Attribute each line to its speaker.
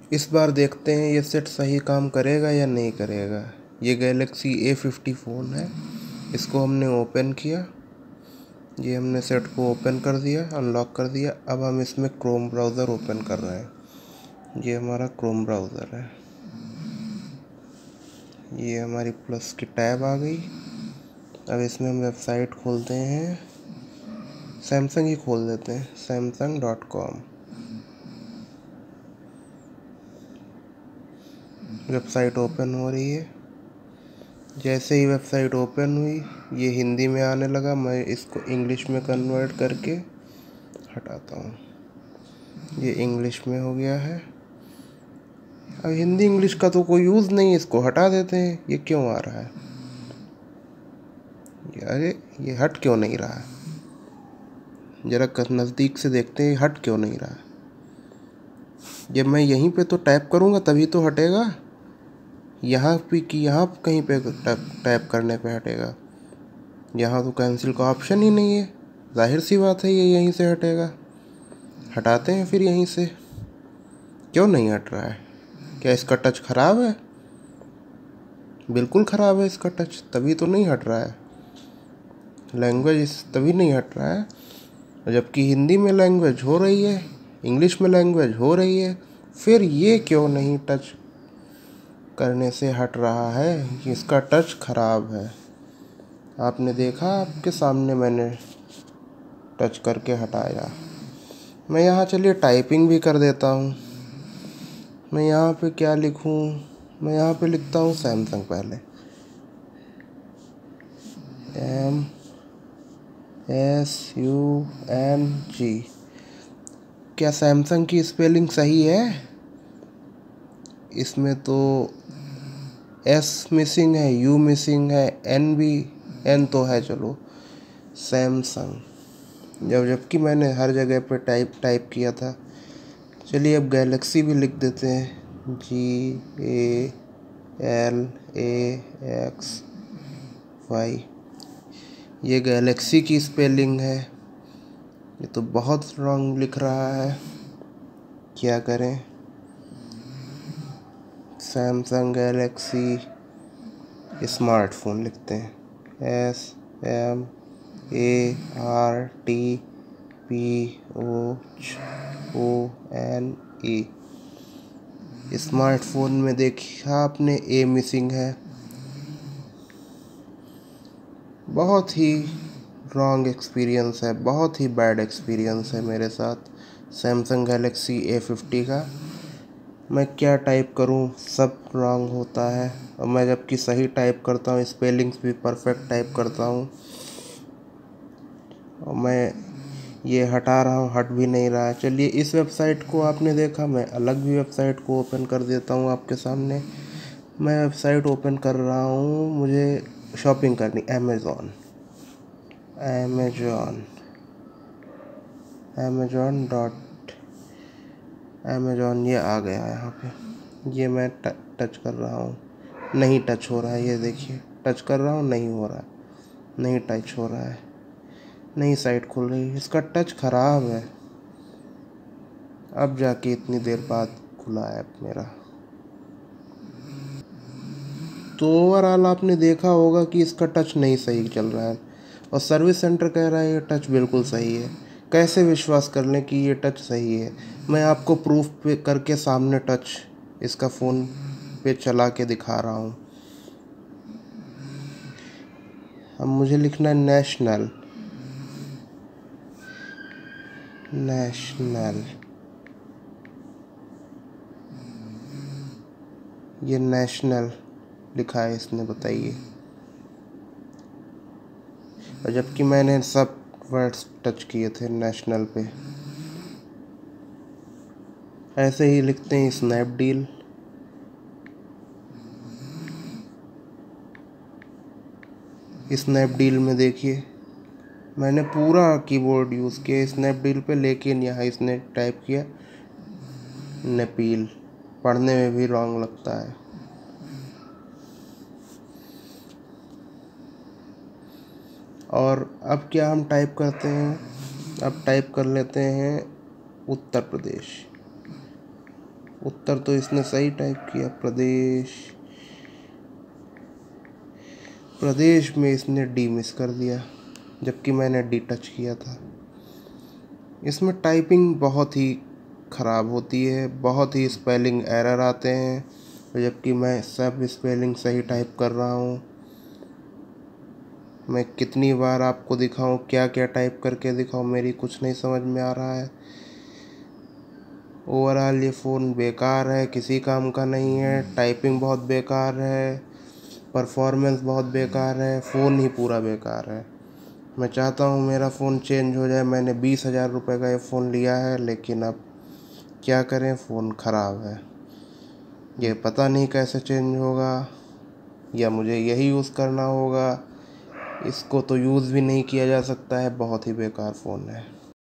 Speaker 1: इस बार देखते हैं ये सेट सही काम करेगा या नहीं करेगा। ये गैलेक्सी A50 फ़ोन है, इसको हमने ओपन किया। ये हमने सेट को ओपन कर दिया, अनलॉक कर दिया। अब हम इसमें क्रोम ब्राउज़र ओपन कर रहे हैं। ये हमारा क्रोम ब्राउज़र है। ये हमारी प्लस की टैब आ गई। अब इसमें हम वेबसाइट खोलते हैं, सैमसंग ही खोल देते हैं, samsung.com। वेबसाइट ओपन हो रही है। जैसे ही वेबसाइट ओपन हुई ये हिंदी में आने लगा। मैं इसको इंग्लिश में कन्वर्ट करके हटाता हूँ। ये इंग्लिश में हो गया है। अब हिंदी इंग्लिश का तो कोई यूज़ नहीं है, इसको हटा देते हैं। ये क्यों आ रहा है? अरे ये हट क्यों नहीं रहा है? ज़रा नज़दीक से देखते हैं, हट क्यों नहीं रहा है। जब मैं यहीं पे तो टैप करूँगा तभी तो हटेगा। यहाँ पे कि यहाँ कहीं पे टैप करने पे हटेगा। यहाँ तो कैंसिल का ऑप्शन ही नहीं है। जाहिर सी बात है ये यहीं से हटेगा। हटाते हैं फिर यहीं से। क्यों नहीं हट रहा है? क्या इसका टच ख़राब है? बिल्कुल ख़राब है इसका टच, तभी तो नहीं हट रहा है। लैंग्वेज तभी नहीं हट रहा है। जबकि हिंदी में लैंग्वेज हो रही है, इंग्लिश में लैंग्वेज हो रही है, फिर ये क्यों नहीं टच करने से हट रहा है? कि इसका टच ख़राब है। आपने देखा, आपके सामने मैंने टच करके हटाया। मैं यहाँ चलिए टाइपिंग भी कर देता हूँ। मैं यहाँ पे क्या लिखूँ? मैं यहाँ पे लिखता हूँ सैमसंग पहले, MSUNG। क्या सैमसंग की स्पेलिंग सही है? इसमें तो S मिसिंग है, U मिसिंग है, N तो है। चलो सैमसंग, जबकि मैंने हर जगह पे टाइप किया था। चलिए अब गैलेक्सी भी लिख देते हैं, GALAXY। ये गैलेक्सी की स्पेलिंग है। ये तो बहुत रॉन्ग लिख रहा है, क्या करें। सैमसंग गैलेक्सी स्मार्टफोन लिखते हैं, SMARTPHONE। स्मार्टफोन में देखा आपने ए मिसिंग है। बहुत ही रॉन्ग एक्सपीरियंस है, बहुत ही बैड एक्सपीरियंस है मेरे साथ सैमसंग गैलेक्सी A50 का। मैं क्या टाइप करूं, सब रॉन्ग होता है। और मैं जबकि सही टाइप करता हूं, स्पेलिंग्स भी परफेक्ट टाइप करता हूं, और मैं ये हटा रहा हूँ, हट भी नहीं रहा है। चलिए इस वेबसाइट को आपने देखा, मैं अलग भी वेबसाइट को ओपन कर देता हूँ आपके सामने। मैं वेबसाइट ओपन कर रहा हूँ, मुझे शॉपिंग करनी, अमेज़ॉन अमेज़ॉन ये आ गया यहाँ पे। ये मैं टच कर रहा हूँ, नहीं टच हो रहा है। ये देखिए, टच कर रहा हूँ, नहीं हो रहा है, नहीं टच हो रहा है, नहीं साइट खुल रही है। इसका टच ख़राब है। अब जाके इतनी देर बाद खुला ऐप मेरा। तो ओवरऑल आपने देखा होगा कि इसका टच नहीं सही चल रहा है, और सर्विस सेंटर कह रहा है ये टच बिल्कुल सही है। कैसे विश्वास कर लें कि ये टच सही है? मैं आपको प्रूफ पे करके सामने टच इसका फ़ोन पे चला के दिखा रहा हूँ। अब मुझे लिखना है नेशनल, ये नेशनल लिखा है इसने, बताइए। और जबकि मैंने सब वर्ड्स टच किए थे नेशनल पे। ऐसे ही लिखते हैं स्नैपडील। स्नैपडील में देखिए, मैंने पूरा कीबोर्ड यूज़ किया स्नैपडील पे, लेकिन यहाँ इसने टाइप किया नेपील। पढ़ने में भी रॉन्ग लगता है। और अब क्या हम टाइप करते हैं? अब टाइप कर लेते हैं उत्तर प्रदेश। उत्तर तो इसने सही टाइप किया, प्रदेश। प्रदेश में इसने डी मिस कर दिया, जबकि मैंने डी टच किया था। इसमें टाइपिंग बहुत ही ख़राब होती है, बहुत ही स्पेलिंग एरर आते हैं, जबकि मैं सब स्पेलिंग सही टाइप कर रहा हूँ। मैं कितनी बार आपको दिखाऊं, क्या क्या टाइप करके दिखाऊं, मेरी कुछ नहीं समझ में आ रहा है। ओवरऑल ये फ़ोन बेकार है, किसी काम का नहीं है। टाइपिंग बहुत बेकार है, परफॉर्मेंस बहुत बेकार है, फ़ोन ही पूरा बेकार है। मैं चाहता हूँ मेरा फ़ोन चेंज हो जाए। मैंने 20,000 रुपये का ये फ़ोन लिया है, लेकिन अब क्या करें, फ़ोन ख़राब है। ये पता नहीं कैसे चेंज होगा, या मुझे यही यूज़ करना होगा। इसको तो यूज़ भी नहीं किया जा सकता है, बहुत ही बेकार फ़ोन है।